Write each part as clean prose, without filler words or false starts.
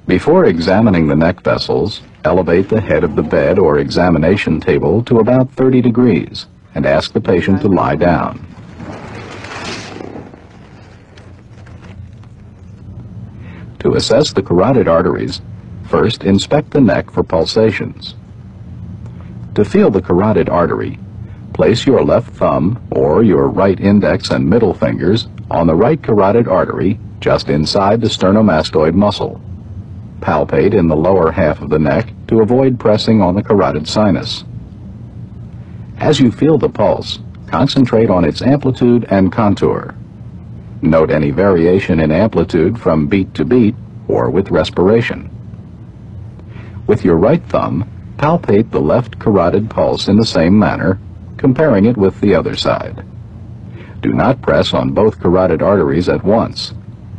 Before examining the neck vessels, elevate the head of the bed or examination table to about 30 degrees and ask the patient to lie down. To assess the carotid arteries, first inspect the neck for pulsations. To feel the carotid artery, place your left thumb or your right index and middle fingers on the right carotid artery just inside the sternomastoid muscle. Palpate in the lower half of the neck to avoid pressing on the carotid sinus. As you feel the pulse, concentrate on its amplitude and contour. Note any variation in amplitude from beat to beat or with respiration. With your right thumb, palpate the left carotid pulse in the same manner, comparing it with the other side. Do not press on both carotid arteries at once.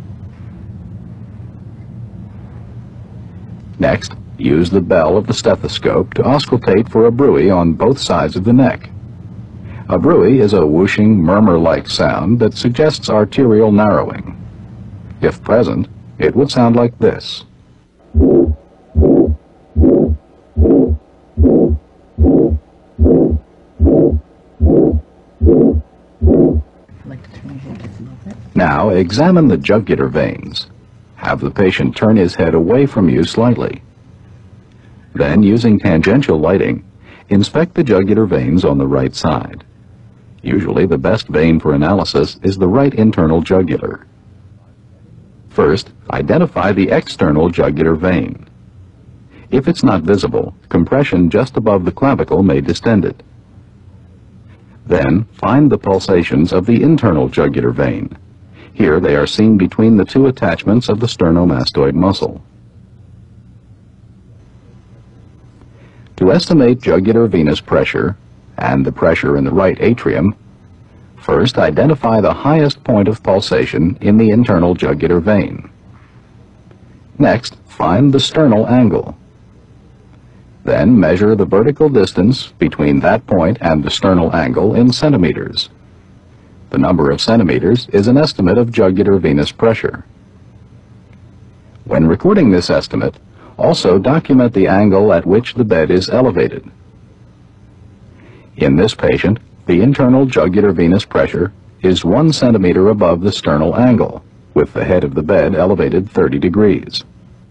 Next, use the bell of the stethoscope to auscultate for a bruit on both sides of the neck. A bruit is a whooshing, murmur-like sound that suggests arterial narrowing. If present, it would sound like this. Now examine the jugular veins. Have the patient turn his head away from you slightly. Then, using tangential lighting, inspect the jugular veins on the right side. Usually the best vein for analysis is the right internal jugular. First, identify the external jugular vein. If it's not visible, compression just above the clavicle may distend it. Then, find the pulsations of the internal jugular vein. Here they are seen between the two attachments of the sternomastoid muscle. To estimate jugular venous pressure and the pressure in the right atrium, first identify the highest point of pulsation in the internal jugular vein. Next, find the sternal angle. Then measure the vertical distance between that point and the sternal angle in centimeters. The number of centimeters is an estimate of jugular venous pressure. When recording this estimate, also document the angle at which the bed is elevated. In this patient, the internal jugular venous pressure is 1 centimeter above the sternal angle, with the head of the bed elevated 30 degrees.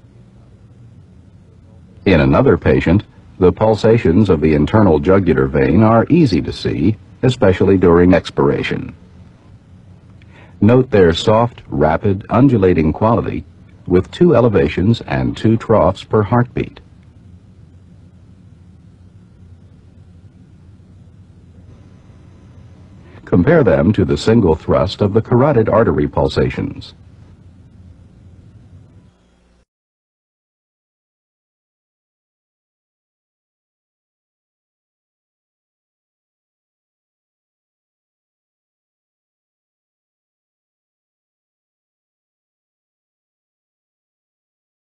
In another patient, the pulsations of the internal jugular vein are easy to see, especially during expiration. Note their soft, rapid, undulating quality with 2 elevations and 2 troughs per heartbeat. Compare them to the single thrust of the carotid artery pulsations.